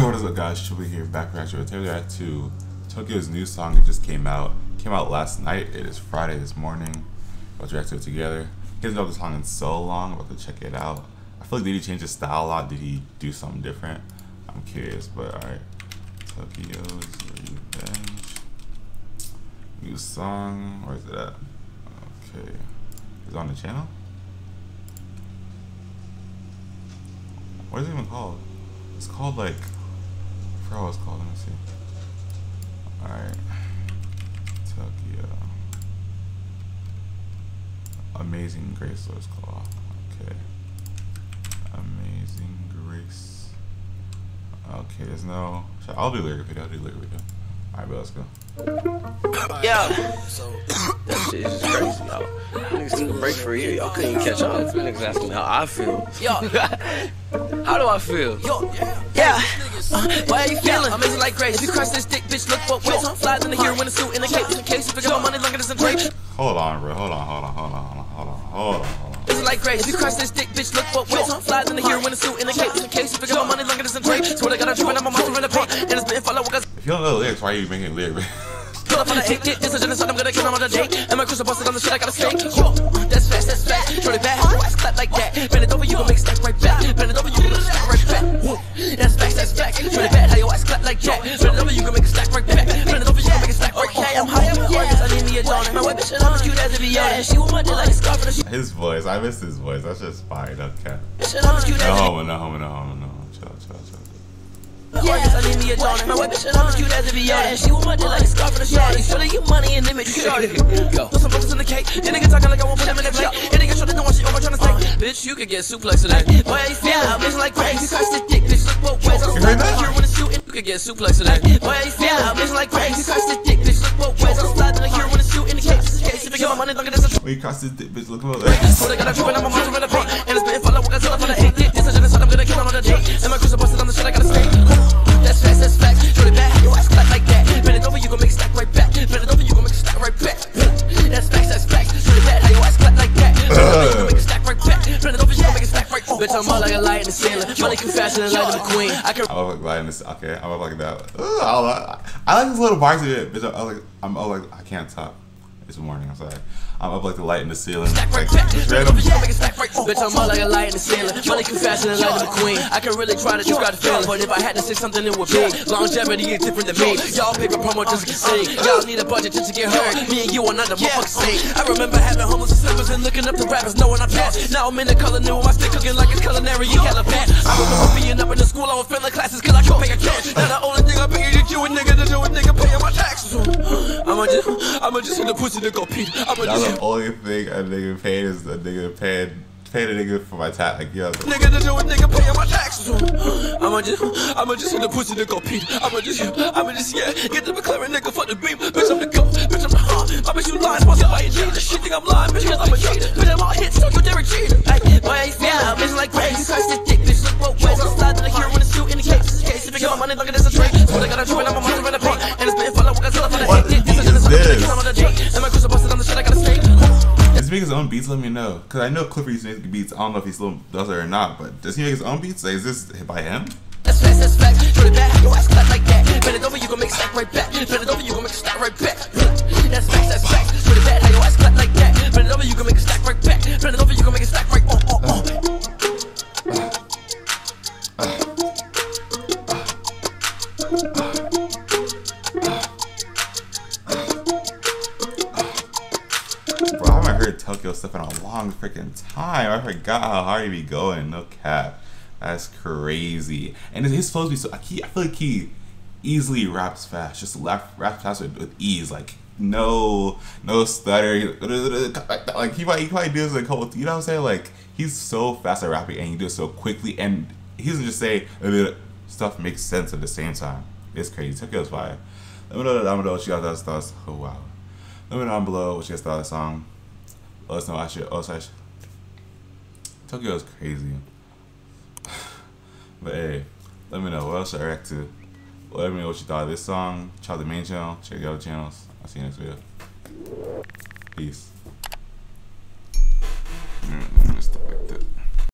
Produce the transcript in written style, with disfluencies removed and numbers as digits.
What is up, guys? Chubby here, back reaction to Tokyo's new song. It just came out. Came out last night. It is Friday this morning. Let's react to it together. He hasn't done the song in so long. I'm about to check it out. I feel like, did he change his style a lot? Did he do something different? I'm curious, but alright. Tokyo's Revenge. New song. Where is it at? Okay. Is it on the channel? What is it even called? It's called like, I forgot what it's called. Let me see. Alright. Tokyo. Amazing Grace, what it's called. Okay. Amazing Grace. Okay, there's no. I'll do lyric video. Alright, but let's go. Yeah. That shit is just crazy, y'all. Niggas took a break for a year. Y'all couldn't even catch on. Niggas asking me how I feel. Yo. How do I feel? Yo. Yeah. Why are you feeling? Amazing like grace. If you crush this dick, bitch, look what ways. Flies in the hero in a suit in a cape. In case you forget my money longer than some grape. Hold on, bro. Hold on. It's like grace. If you crush this dick, bitch, look what ways. Flies in the hero in a suit in a cape. In case you forget my money longer than some grape. Swear to God, I'm tripping. I'm a monster in the paint. And it's been follow. If you don't know the lyrics, why are you making lyrics? Pull up on the 8 dick, this is a genocide, I'm gonna kill him on a date. And my cruiser busted on the shit, I gotta stay. Yo, that's fast. Turn it back, watch clap like that. Bend it over, you gon' make stack right back. Bend it over, you gon' make stack right back. That's facts. Turn it back, how your ass clap like that. Bend it over, you gon' make a stack right back. Bend it over, you gon' make a stack right back. I'm high, I need me a donut. My whip shit, I'm as cute as a Viola. She want my dick like a scarf for the His voice, I missed his voice. That's just fire, that cat. No homo. Chill. Yeah, I need me a donut. My whip shit, I'm as cute as a Viola. She want my dick like a scarf for the shorty. Shorty, you money and image, shorty. Go. Put some focus in the cake. And nigga talking like I won't put them in the plate. And nigga trying to know what she over trying to say. Bitch, you could get suplexed today. Boy, you feel bitch like grace. You crush this dick, bitch, look what ways. I'm sliding the hero in a suit and you could get suplexed today. Boy, you feel bitch like grace. You crush this dick, bitch, look what ways. I'm sliding the hero in a suit in the case. If you get my money longer than some. We crossed this dick, bitch, look what So they got a trip and I'm a monster in the paint. And it's been follow what I tell her for the 8 dick. This is a genocide, I'm gonna kill him on a date. And my cruiser busted on the shit, I gotta stay. That's facts. Turn it back, your ass clap like that. Bend it over, you gon' make a stack right back. Bend it over, you gon' make a stack right back. That's facts. Turn it back, how your ass clap like that. Bend it over, you gon' make a stack right back. Bend it over, you gon' make a stack right back. Bitch, I'm all like a light in the ceiling. Money can fashion and light in the queen. I love like this. Okay, I love like that. I like this little bars of it. Bitch, I'm like I can't talk. It's morning. I'm sorry. I'm up like the light in the ceiling. Stack right back. Bitch, I'm all like a light in the ceiling. Money can fashion and light in the queen. I can really try to describe the feeling, but if I had to say something, it would be longevity is different than me. Y'all paper promo just to get seen. Y'all need a budget just to get heard. Me and you are not the motherfucking same. I remember having homeless assistants and looking up to rappers, knowing I passed. Now I'm in the color new. I still cooking like it's culinary in Calipat. I remember being up in the school, I was failing classes cause I couldn't pay a cash. Now the only thing I pay is you a nigga to do a nigga paying my taxes. I'ma just hit the pussy to go Pete. That's the only thing a nigga paid is a nigga paying a nigga for my tax. Like, yo, nigga to do a nigga paying my taxes. I'ma just hit the pussy to go Pete. I'ma just get the McLaren nigga for the beam. Bitch, I'm the GOAT. Bitch, I'm the I bet you lying, sponsored by a cheater. Shit think I'm lying, bitch, cause I'm a cheater. Bitch, I'm all hits, Tokyo Derek Jeter. Ay, boy, yeah, bitch like grace. You crush this dick, bitch, look what ways. I'm sliding the hero in a suit in the case. If you get my money longer than some trade. So they got a trip and I'm a monster in the paint. And it's been follow what I tell her for the 8 dick. This is this? And my cruiser busted on the shit, I gotta stay. Does he make his own beats? Let me know. Cause I know Clifford used to make beats. I don't know if he still does it or not. But does he make his own beats? Like, is this by him? That's facts. Turn it back, your ass clap like that. Bend it over, you gon' make a stack right back. Bend it over, you gon' make a stack right back. That's facts. Turn it back, how your ass clap like that. Bend it over, you gon' make a stack right back. Bend it over, you gon' make a stack right. Bro, I haven't heard Tokyo stuff in a long freaking time. I forgot how hard he be going. No cap. That's crazy. And his flows be so. I feel like he easily raps fast. Just raps fast with ease. Like no stutter. Like he might do this like whole. You know what I'm saying? Like he's so fast at rapping and he does it so quickly. And he doesn't just say stuff makes sense at the same time. It's crazy. Tokyo's fire. Let me know down below what you guys thoughts. Oh wow. Let me know down below what you guys thought of the song. Let us know actually. Tokyo is crazy. But hey, let me know what else should I react to. Let me know what you thought of this song. Check out the main channel. Check out the other channels. I'll see you next video. Peace.